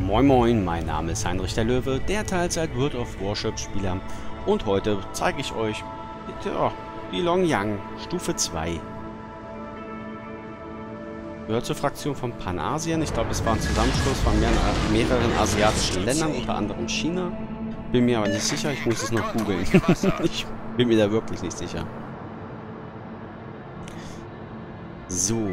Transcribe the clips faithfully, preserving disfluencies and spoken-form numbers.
Moin Moin, mein Name ist Heinrich der Löwe, der Teilzeit World of Warship Spieler, und heute zeige ich euch ja, die Longyang Stufe zwei. Gehört zur Fraktion von Panasien. Ich glaube, es war ein Zusammenschluss von mehreren, mehreren asiatischen Ländern, unter anderem China. Bin mir aber nicht sicher, ich muss es noch googeln. Ich bin mir da wirklich nicht sicher. So.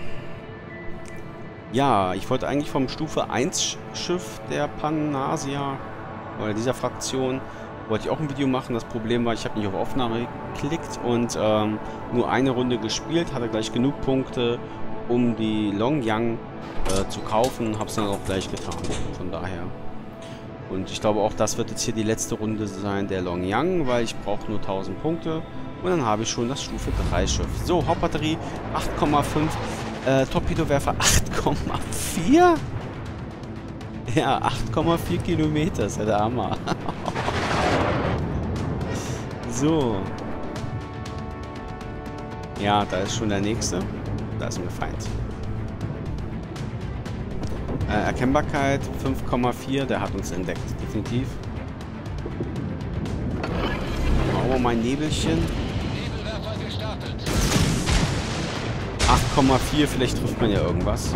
Ja, ich wollte eigentlich vom Stufe eins Schiff der Panasia oder dieser Fraktion wollte ich auch ein Video machen. Das Problem war, ich habe nicht auf Aufnahme geklickt und ähm, nur eine Runde gespielt, hatte gleich genug Punkte, um die Longyang äh, zu kaufen. Habe es dann auch gleich getan, von daher. Und ich glaube auch, das wird jetzt hier die letzte Runde sein der Longyang, weil ich brauche nur tausend Punkte. Und dann habe ich schon das Stufe drei Schiff. So, Hauptbatterie acht Komma fünf. Äh, Torpedowerfer acht Komma vier? Ja, acht Komma vier Kilometer, ist ja der Hammer. So. Ja, da ist schon der nächste. Da ist ein Feind. Äh, Erkennbarkeit fünf Komma vier, der hat uns entdeckt, definitiv. Oh, mein Nebelchen. acht Komma vier, vielleicht trifft man ja irgendwas.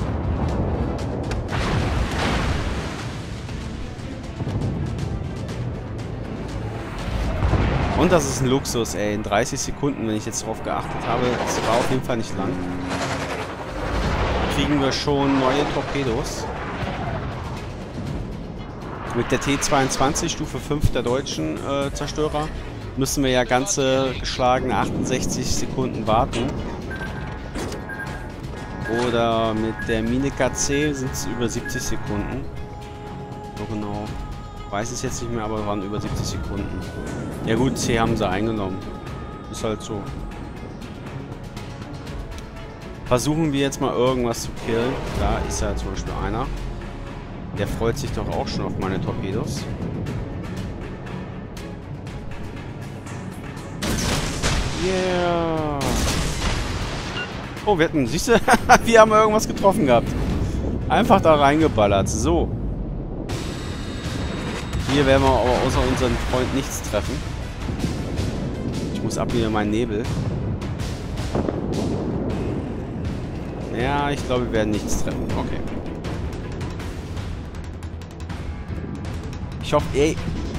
Und das ist ein Luxus, ey. In dreißig Sekunden, wenn ich jetzt darauf geachtet habe, das war auf jeden Fall nicht lang. Kriegen wir schon neue Torpedos. Mit der T zweiundzwanzig, Stufe fünf der deutschen äh, Zerstörer, müssen wir ja ganze geschlagene achtundsechzig Sekunden warten. Oder mit der Mine K C sind es über siebzig Sekunden. So genau. Weiß es jetzt nicht mehr, aber waren über siebzig Sekunden. Ja gut, C haben sie eingenommen. Ist halt so. Versuchen wir jetzt mal irgendwas zu killen. Da ist ja zum Beispiel einer. Der freut sich doch auch schon auf meine Torpedos. Yeah! Oh, wir hatten, siehst du, wir haben irgendwas getroffen gehabt. Einfach da reingeballert. So. Hier werden wir aber außer unseren Freund nichts treffen. Ich muss ab wieder meinen Nebel. Ja, ich glaube, wir werden nichts treffen. Okay. Ich hoffe, ey.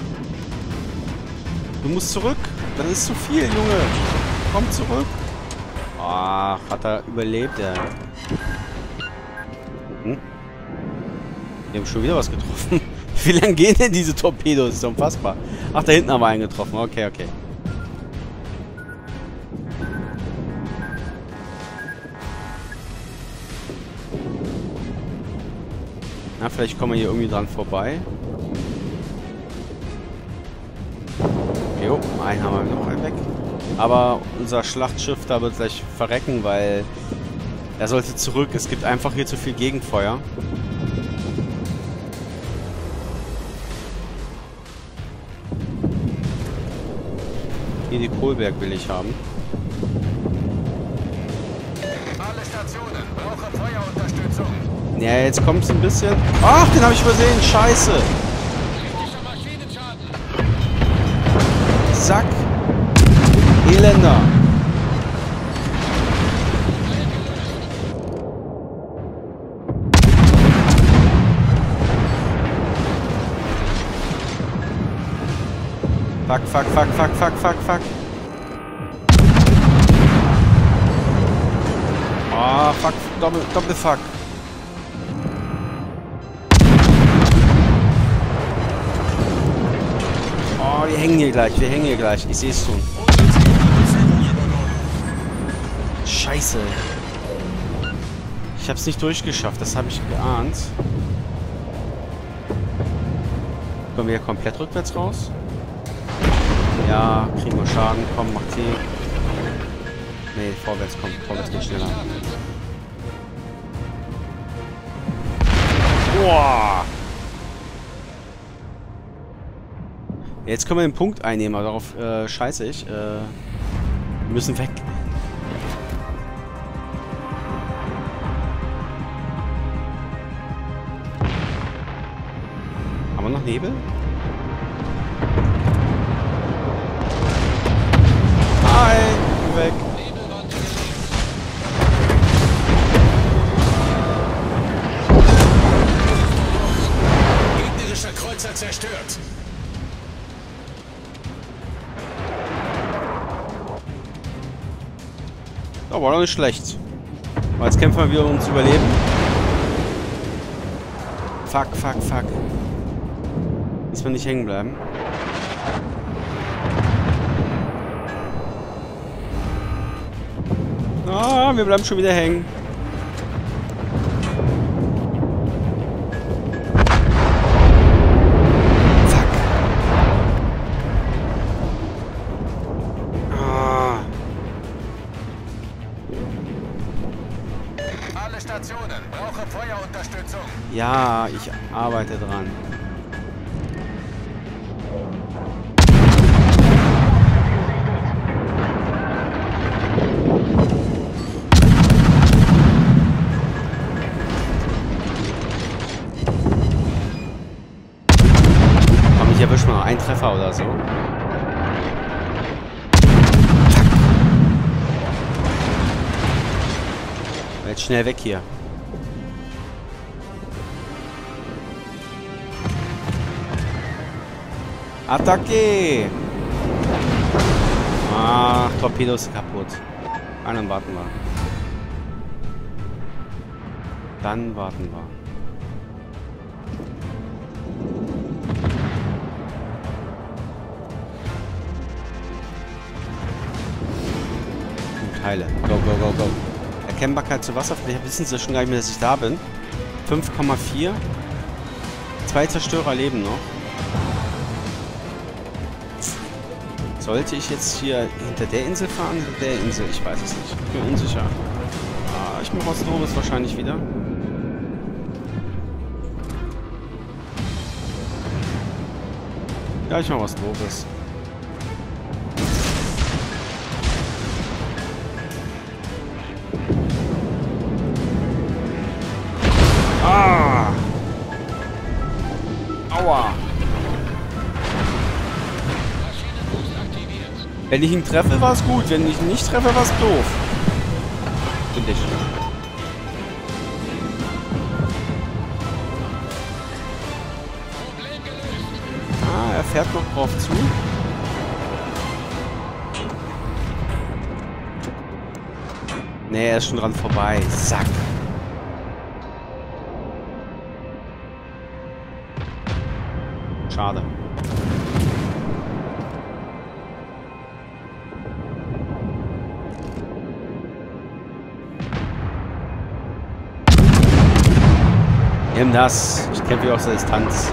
Du musst zurück. Das ist zu viel, Junge. Komm zurück. Ach, hat er überlebt, der. Hm? Wir haben schon wieder was getroffen. Wie lange gehen denn diese Torpedos? Das ist unfassbar. Ach, da hinten haben wir einen getroffen. Okay, okay. Na, vielleicht kommen wir hier irgendwie dran vorbei. Jo, einen haben wir noch einen weg. Aber unser Schlachtschiff da wird gleich verrecken, weil er sollte zurück. Es gibt einfach hier zu viel Gegenfeuer. Hier die Kohlberg will ich haben. Alle Stationen brauchen Feuerunterstützung. Ja, jetzt kommt es ein bisschen. Ach, den habe ich übersehen. Scheiße. Sack. Elender. Fuck, fuck, fuck, fuck, fuck, fuck, fuck. Ah, fuck, Doppel, Doppelfuck. Oh, wir hängen hier gleich, wir hängen hier gleich. Ich sehe es schon. Scheiße. Ich habe es nicht durchgeschafft, das habe ich geahnt. Kommen wir hier komplett rückwärts raus? Ja, kriegen wir Schaden. Komm, mach T. Nee, vorwärts, komm, vorwärts geht schneller. Boah! Jetzt können wir den Punkt einnehmen, aber darauf äh, scheiße ich. Äh, wir müssen weg. noch Nebel? Hi! Weg! Gegnerischer Kreuzer zerstört. Oh, war doch nicht schlecht. Aber jetzt kämpfen wir wieder ums Überleben. Fuck, fuck, fuck. Müssen wir nicht hängen bleiben. Ah, wir bleiben schon wieder hängen. Fuck. Ah. Alle Stationen, brauche Feuerunterstützung. Ja, ich arbeite dran. Komm, ich erwische mal einen Treffer oder so. Jetzt schnell weg hier. Attacke! Ach, Torpedo ist kaputt. Ah, dann warten wir. Dann warten wir. Gut, heile. Go, go, go, go. Erkennbarkeit zu Wasser. Vielleicht wissen sie schon gar nicht mehr, dass ich da bin. fünf Komma vier. Zwei Zerstörer leben noch. Sollte ich jetzt hier hinter der Insel fahren, hinter der Insel? Ich weiß es nicht. Ich bin unsicher. Ah, ich mache was Doofes wahrscheinlich wieder. Ja, ich mache was Doofes. Ah! Aua! Wenn ich ihn treffe, war es gut. Wenn ich ihn nicht treffe, war es doof. Finde ich. Ah, er fährt noch drauf zu. Nee, er ist schon dran vorbei. Sack. Schade. Nimm das. Ich kämpfe aus der Distanz.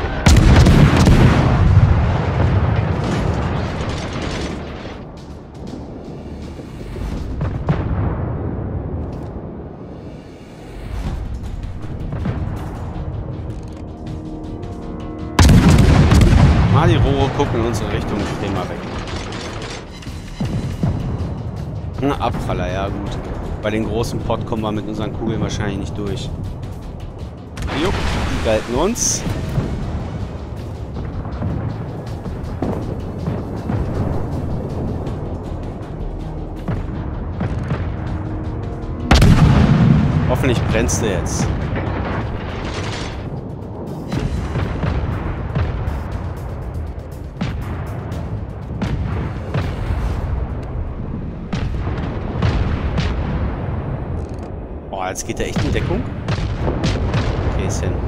Mal die Rohre gucken in unsere Richtung. Ich dreh mal weg. Na, Abpraller, ja gut. Bei den großen Pot kommen wir mit unseren Kugeln wahrscheinlich nicht durch. Jupp, die galten uns. Hoffentlich brennst du jetzt. Boah, jetzt geht er echt in Deckung. Okay, ist hin.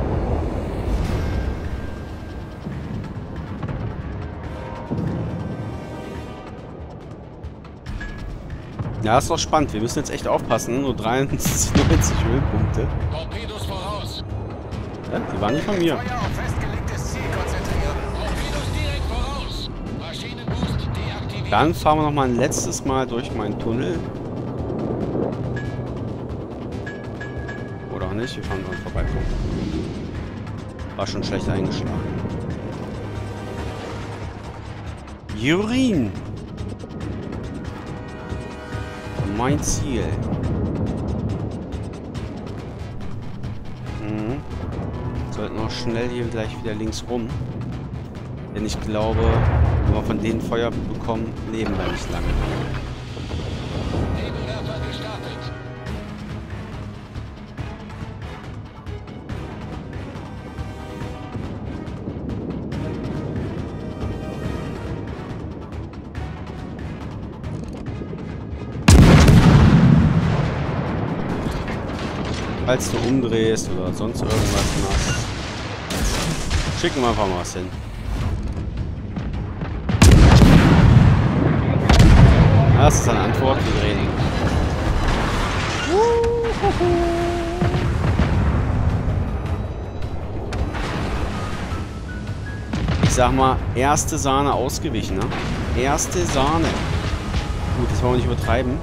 Ja, ist doch spannend. Wir müssen jetzt echt aufpassen. Nur dreiundneunzig Höhepunkte. Torpedos voraus. Ja, die waren nicht von mir. Feuer auf festgelegtes Ziel konzentrieren. Torpedos direkt voraus. Maschinenboost deaktiviert. Dann fahren wir noch mal ein letztes Mal durch meinen Tunnel. Oder auch nicht. Wir fahren dran vorbei. War schon schlecht eingeschlagen. Jurin. Mein Ziel. Mhm. Sollten auch schnell hier gleich wieder links rum. Denn ich glaube, wenn wir von denen Feuer bekommen, leben wir nicht lange. Nebelwerfer gestartet. Falls du umdrehst oder sonst irgendwas machst, schicken wir einfach mal was hin. Das ist eine Antwort, wir drehen. Ich sag mal, erste Sahne ausgewichen, ne? Erste Sahne. Gut, das wollen wir nicht übertreiben.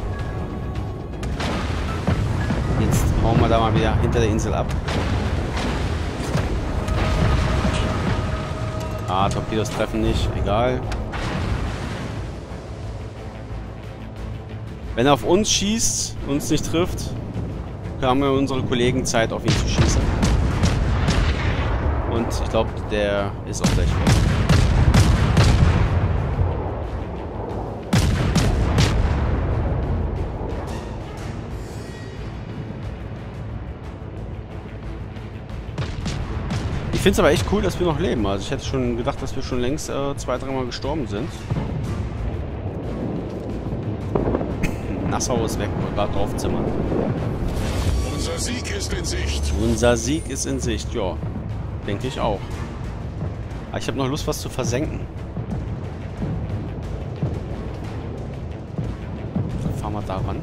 Jetzt hauen wir da mal wieder hinter der Insel ab. Ah, Torpedos treffen nicht. Egal. Wenn er auf uns schießt, uns nicht trifft, haben wir unsere Kollegen Zeit, auf ihn zu schießen. Und ich glaube, der ist auch gleich weg. Ich finde es aber echt cool, dass wir noch leben. Also ich hätte schon gedacht, dass wir schon längst äh, zwei, dreimal gestorben sind. Nassau ist weg, wir gerade draufzimmern. Unser Sieg ist in Sicht. Unser Sieg ist in Sicht, ja. Denke ich auch. Aber ich habe noch Lust, was zu versenken. Dann fahren wir da ran.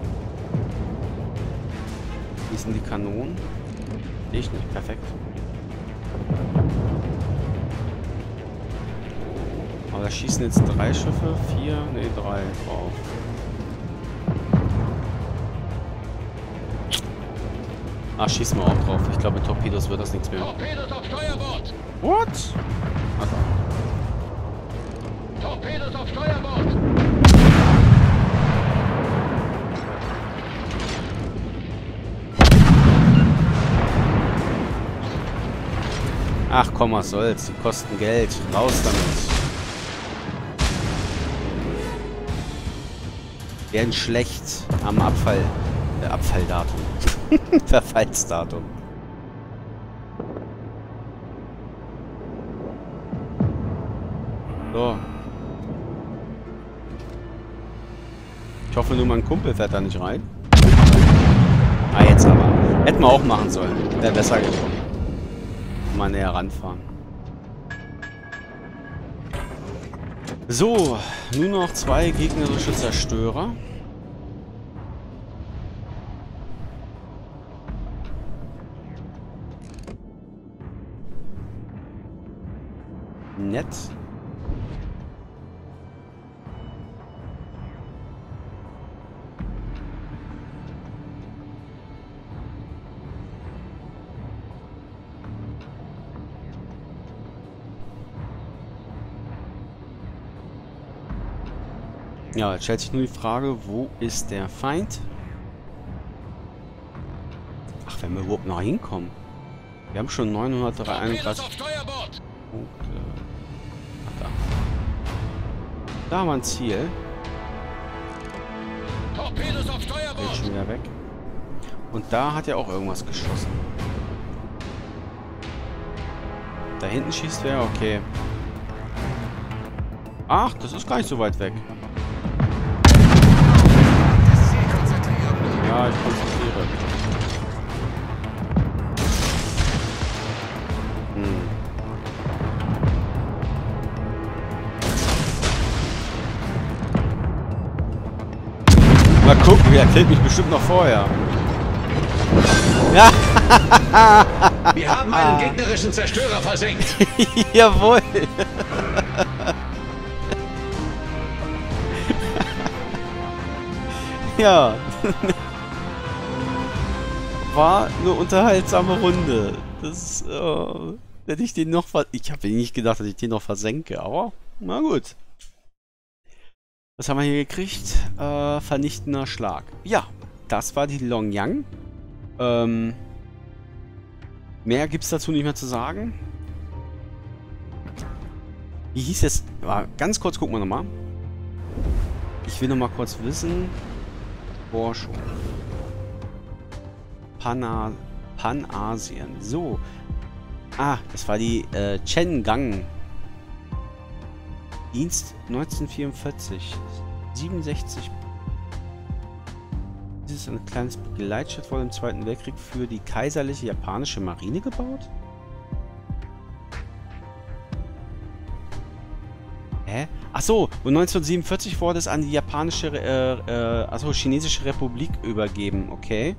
Wie sind die Kanonen? Sehe ich nicht, perfekt. Aber da schießen jetzt drei Schiffe, vier, ne, drei drauf. Ah, schießen wir auch drauf. Ich glaube, mit Torpedos wird das nichts mehr. Torpedos auf Steuerbord. What? Also. Torpedos auf Steuerbord. Ach komm, was soll's. Die kosten Geld. Raus damit. Werden schlecht am Abfall. Äh, Abfalldatum. Verfallsdatum. So. Ich hoffe nur, mein Kumpel fährt da nicht rein. Ah, jetzt aber. Hätten wir auch machen sollen. Wäre besser geworden. Mal näher ranfahren. So, nur noch zwei gegnerische Zerstörer. Nett. Ja, jetzt stellt sich nur die Frage, wo ist der Feind? Ach, wenn wir überhaupt noch hinkommen. Wir haben schon neunhunderteinunddreißig Punkte. Ach, da. Da haben wir ein Ziel. Torpedos auf Geht Steuerbord. schon wieder weg. Und da hat er auch irgendwas geschossen. Da hinten schießt wer? Okay. Ach, das ist gar nicht so weit weg. Das Ziel konzentrieren. Ja, ich konzentriere. Hm. Mal gucken, er killt mich bestimmt noch vorher. Ja. Wir haben einen gegnerischen Zerstörer versenkt. Jawohl. Ja. War eine unterhaltsame Runde. Das äh, hätte ich den noch ver... Ich habe nicht gedacht, dass ich den noch versenke, aber na gut. Was haben wir hier gekriegt? Äh, vernichtender Schlag. Ja, das war die Longyang. Ähm, mehr gibt es dazu nicht mehr zu sagen. Wie hieß es? Aber ganz kurz gucken wir nochmal. Ich will nochmal kurz wissen. Forschung. Pana Panasien. So. Ah, das war die äh, Chen Gang. Dienst neunzehnhundertvierundvierzig. siebenundsechzig. Dieses ist ein kleines Begleitschiff vor dem Zweiten Weltkrieg für die kaiserliche japanische Marine gebaut? Hä? Achso, und neunzehnhundertsiebenundvierzig wurde es an die japanische, äh, äh, achso, chinesische Republik übergeben, okay.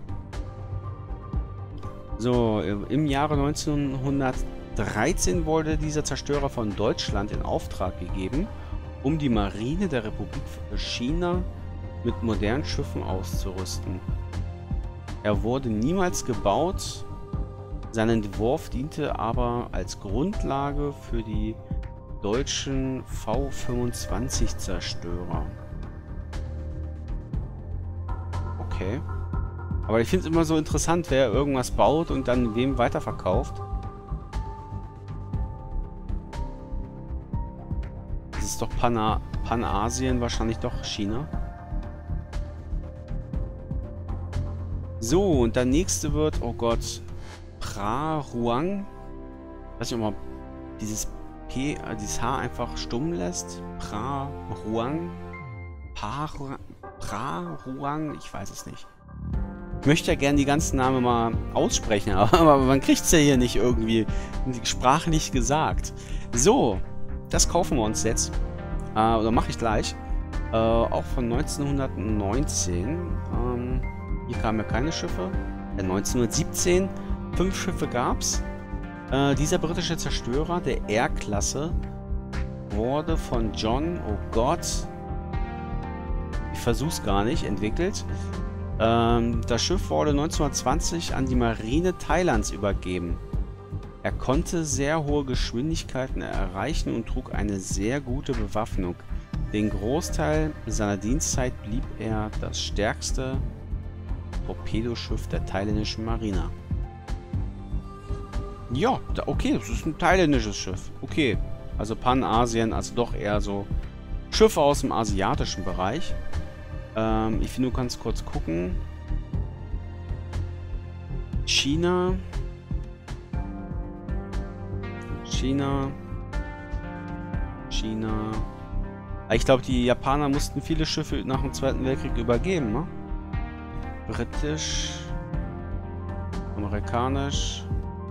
So, im Jahre neunzehnhundertdreizehn wurde dieser Zerstörer von Deutschland in Auftrag gegeben, um die Marine der Republik China mit modernen Schiffen auszurüsten. Er wurde niemals gebaut, sein Entwurf diente aber als Grundlage für die deutschen V fünfundzwanzig Zerstörer. Okay. Aber ich finde es immer so interessant, wer irgendwas baut und dann wem weiterverkauft. Das ist doch Pana Panasien, wahrscheinlich doch China. So, und der nächste wird, oh Gott, Prahuang. Ich weiß nicht, ob man dieses P, dieses H einfach stumm lässt. Prahuang. Prahuang, ich weiß es nicht. Ich möchte ja gerne die ganzen Namen mal aussprechen, aber man kriegt es ja hier nicht irgendwie sprachlich gesagt. So, das kaufen wir uns jetzt. Äh, oder mache ich gleich. Äh, auch von neunzehnhundertneunzehn. Ähm, hier kamen ja keine Schiffe. Äh, neunzehnhundertsiebzehn. Fünf Schiffe gab es. Äh, dieser britische Zerstörer der R-Klasse wurde von John, oh Gott, ich versuch's gar nicht, entwickelt. Ähm, das Schiff wurde neunzehnhundertzwanzig an die Marine Thailands übergeben. Er konnte sehr hohe Geschwindigkeiten erreichen und trug eine sehr gute Bewaffnung. Den Großteil seiner Dienstzeit blieb er das stärkste Torpedoschiff der thailändischen Marine. Ja, okay, das ist ein thailändisches Schiff. Okay, also Panasien, also doch eher so Schiffe aus dem asiatischen Bereich. Ähm, ich will nur ganz kurz gucken. China. China. China. Ich glaube, die Japaner mussten viele Schiffe nach dem Zweiten Weltkrieg übergeben, ne? Britisch. Amerikanisch.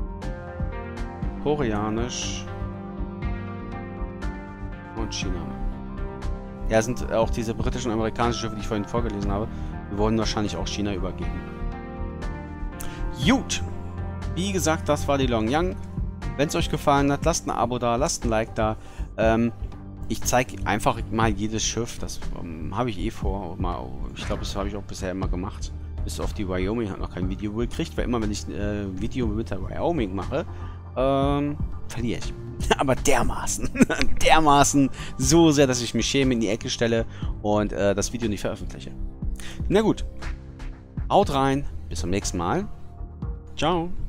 Koreanisch. Und China. Ja, sind auch diese britischen und amerikanischen Schiffe, die ich vorhin vorgelesen habe, die wurden wahrscheinlich auch China übergeben. Gut. Wie gesagt, das war die Longyang. Wenn es euch gefallen hat, lasst ein Abo da, lasst ein Like da. Ähm, ich zeige einfach mal jedes Schiff. Das ähm, habe ich eh vor. Mal, ich glaube, das habe ich auch bisher immer gemacht. Bis auf die Wyoming hat noch kein Video gekriegt, weil immer, wenn ich ein äh, Video mit der Wyoming mache, ähm, verliere ich. Aber dermaßen, dermaßen so sehr, dass ich mich schäme in die Ecke stelle und äh, das Video nicht veröffentliche. Na gut, haut rein, bis zum nächsten Mal. Ciao.